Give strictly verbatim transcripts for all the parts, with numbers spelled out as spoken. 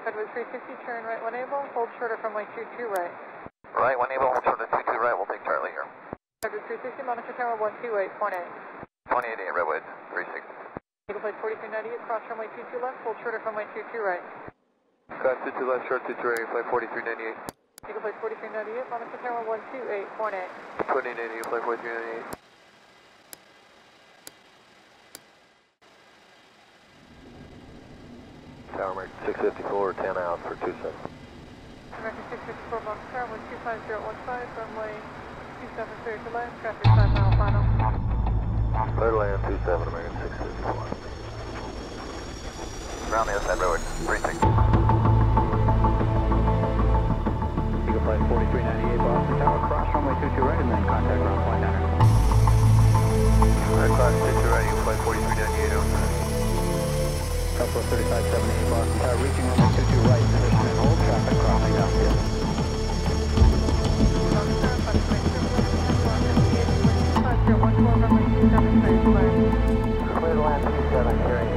Redwood three sixty, turn right one able, hold short of runway two two right. Right one able, hold short of two two right, we'll take Charlie here. Redwood three sixty, monitor tower one two eight point eight. twenty-eight eight, Redwood three sixty. Eagle flight forty-three ninety-eight, cross runway two two left, hold short of runway two two right. Cross two two left, short two two right, flight forty-three ninety-eight. Eagle flight forty-three ninety-eight, monitor tower one two eight point eight. twenty-eight eighty, flight forty-three ninety-eight. Tower mark six fifty-four, ten out for two seven. American six fifty-four, monitor tower one two five zero one five, runway two seven, clear to land, traffic five mile final. Clear to land two seven, American six fifty-four. Around the outside road, three sixty. Eagle flight forty-three ninety-eight, Boston Tower, cross runway two two right, and then contact ground point nine. Right, cross two two right, Eagle flight forty-three ninety-eight, outside. Couple of thirty-five seventy-eight, Boston Tower, reaching runway two two right, position and hold, traffic crossing downfield. Clear to land two seven, carrying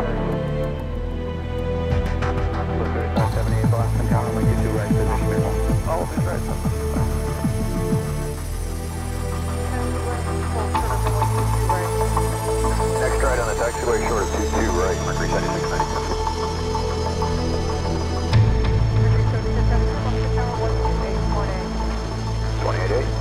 thirty-five seventy-eight, Boston Tower, runway two two right, position and hold. Oh, that's right. Next right on the taxiway, short of two two right, Mercury seventy-six ninety-six. twenty-eight eight.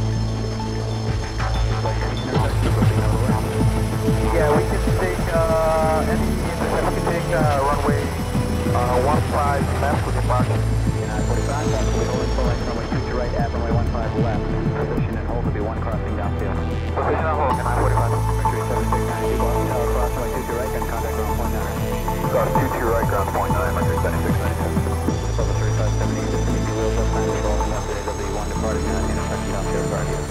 Yeah, we can take uh, any intercept. We can take uh, runway uh, one five left with the mark. nine forty-five, taxiway holding full length, runway two two right, at runway one five left. Position and hold to be one crossing downfield. Position on hold, nine forty-five. Mercury seventy-six ninety-two, Boston Tower, cross runway two two right, then contact ground point nine. Cross two two right, ground point nine, Mercury seventy-six ninety-two. Level thirty-five seventy-eight, just to meet your wheels up, nine control, and update W one departing uh, intersection downfield guard here.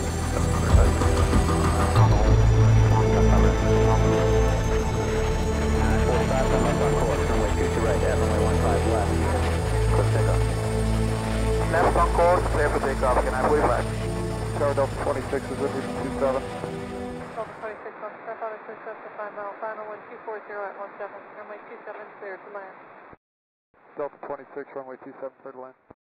forty-five, come up on course, runway two two right, at runway one five left. Clear takeoff. Left on course, clear for takeoff, can I forty-five? Tower Delta twenty-six is in two seven. Delta twenty-six, on step out of clear set to five mile final, one two four zero at one seven, runway two seven, clear to land. Delta twenty-six, runway two seven, clear to land.